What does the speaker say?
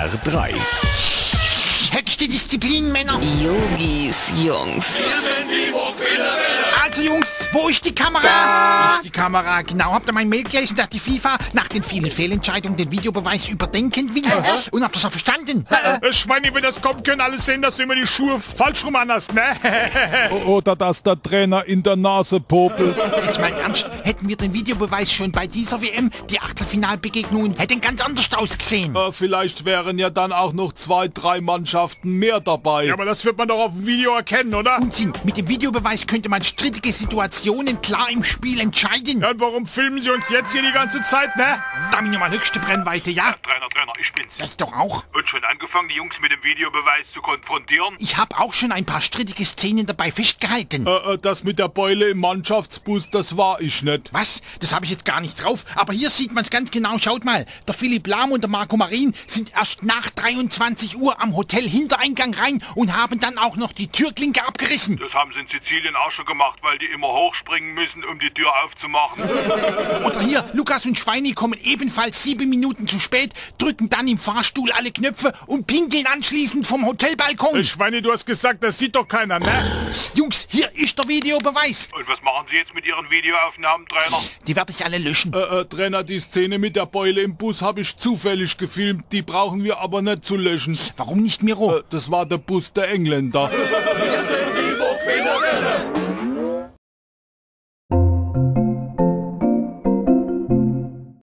SR3. Höchste Disziplin, Männer. Yogis, Jungs. Wir sind die Muckwilder. Also Jungs, wo ist die Kamera? Ist die Kamera, genau. Habt ihr mein Mail gelesen, dass die FIFA nach den vielen Fehlentscheidungen den Videobeweis überdenken will? Und habt ihr das auch verstanden? Schweini, wenn das kommt, können alle sehen, dass du immer die Schuhe falsch rum anhast, ne? Oder dass der Trainer in der Nase popelt. Jetzt mal im Ernst, hätten wir den Videobeweis schon bei dieser WM, die Achtelfinalbegegnungen hätten ganz anders ausgesehen. Vielleicht wären ja dann auch noch 2, 3 Mannschaften mehr dabei. Ja, aber das wird man doch auf dem Video erkennen, oder? Unsinn, mit dem Videobeweis könnte man strittige Situationen klar im Spiel entscheiden. Ja, und warum filmen Sie uns jetzt hier die ganze Zeit, ne? Damit nochmal höchste Brennweite, ja? Trainer, ich bin's. Das doch auch. Und schon angefangen, die Jungs mit dem Videobeweis zu konfrontieren? Ich habe auch schon ein paar strittige Szenen dabei festgehalten. Das mit der Beule im Mannschaftsbus, das war ich nicht. Was? Das habe ich jetzt gar nicht drauf. Aber hier sieht man es ganz genau. Schaut mal, der Philipp Lahm und der Marco Marin sind erst nach 23 Uhr am Hotel-Hintereingang rein und haben dann auch noch die Türklinke abgerissen. Das haben sie in Sizilien auch schon gemacht, weil die immer hochspringen müssen, um die Tür aufzumachen. Oder hier, Lukas und Schweini kommen ebenfalls 7 Minuten zu spät, drücken dann im Fahrstuhl alle Knöpfe und pinkeln anschließend vom Hotelbalkon. Schweini, du hast gesagt, das sieht doch keiner, ne? Jungs, hier ist der Videobeweis. Und was machen Sie jetzt mit Ihren Videoaufnahmen, Trainer? Die werde ich alle löschen. Trainer, die Szene mit der Beule im Bus habe ich zufällig gefilmt. Die brauchen wir aber nicht zu löschen. Warum nicht, Miro? Das war der Bus der Engländer. Wir sind